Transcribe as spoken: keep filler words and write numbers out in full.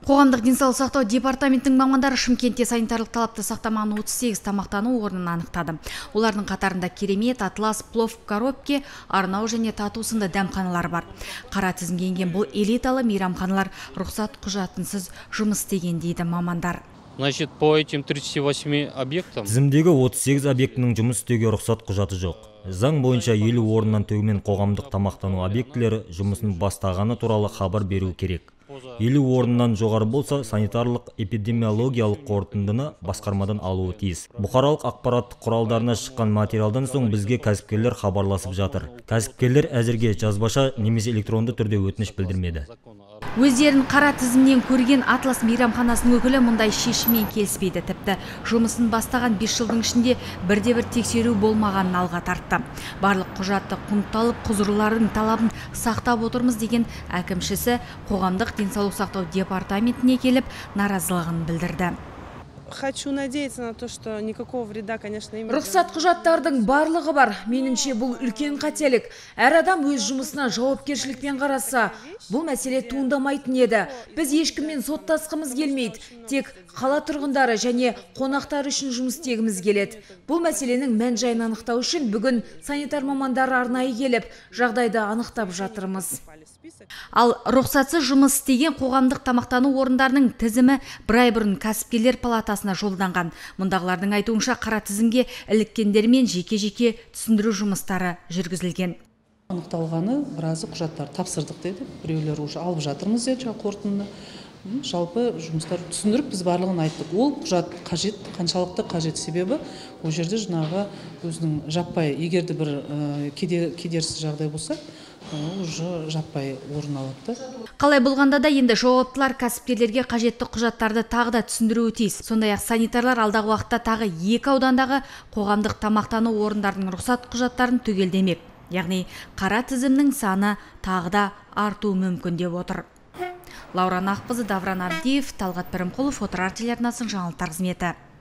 Қоғамдық денсаулық сақтау департаментінің мамандары Шымкентте санитарлық талапты сақтамаған отыз сегіз тамақтану орнын анықтады. Олардың қатарында Керемет, Атлас, Плов, Коробке, Арнау және Тату сынды дәмханалар бар. Қара тізімге енген бұл элиталы мейрамханалар рұқсат құжатынсыз жұмыс істеген дейді мамандар. Значит, по этим тридцати восьми объектам тізімдегі отыз сегіз объектінің жұмыс істеуге рұқсат құжаты жоқ. Заң бойынша елу орыннан төмен қоғамдық тамақтану объектілері жұмысын бастағаны туралы хабар беру керек. елу орыннан жоғары болса, санитарлық эпидемиологиялық қорытындыны басқармадан алуы тиіс. Бұқаралық ақпараттық құралдарына шыққан материалдан соң бізге кәсіпкерлер хабарласып жатыр. Кәсіпкерлер әзірге жазбаша немесе электронды түрде өтініш білдірмеді. Өздерін қара тізімнен көрген Атлас мейрамханасының өкілі мұндай шешіммен келіспейді. Тіпті жұмысын бастаған бес жылдың ішінде бірде-бір тексеру болмағанын алға тартты. Барлық құжатты құнтталып, құзырлардың талабын сақтап отырмыз деген әкімшісі қоғамдық денсаулық сақтау департаментіне келіп наразылығын білдірді. Хочу надеяться на то, что никакого вреда, конечно, именно... Рұқсат құжаттардың барлығы бар. Меніңше бұл үлкен қателік. Әр адам өз жұмысына жауапкершілікпен қараса, бұл мәселе туындамайтын еді. Біз ешкіммен соттасқымыз келмейді. Тек қала тұрғындары және қонақтар үшін жұмыс істегіміз келеді. Бұл мәселенің мән-жайын анықтау үшін бүгін санитар мамандары арнайы келіп, жағдайды анықтап жатырмыз. Ал рұқсатсыз жұмыс істеген қоғамдық тамақтану орындарының тізімі бір ай бұрын кәсіпкерлер палатасына жолданған. Мұндағылардың айтуынша қара тізімге іліккендермен жеке-жеке түсіндіру жұмыстары жүргізілген. Анықталғаны біразы құжаттар тапсырдық деді. Біреулер уже алып жатырмыз деді қорытынды. Жалпы жұмыстар түсіндіріп біз барлығын айттық. Ол құжат қажет, қаншалықты қажет себебі ол жерде жаңағы өзінің жаппай, егерде бір кедерсіз жағдай болса, уже жаппай орын алады. Қалай болғанда да енді жауаптылар кәсіпкерлерге қажетті құжаттарды тағы да түсіндіруі тиіс. Сондай-ақ санитарлар алдағы уақытта тағы екі аудандағы қоғамдық тамақтану орындардың рұқсат құжаттарын түгелдемек. Яғни қара тізімнің саны тағы да артуы мүмкін деп отыр. Лаура Нақпызы, Давран Абдиев, Талғат Пірімқұлов, Отырар телеарнасының жаңалықтар қызметі.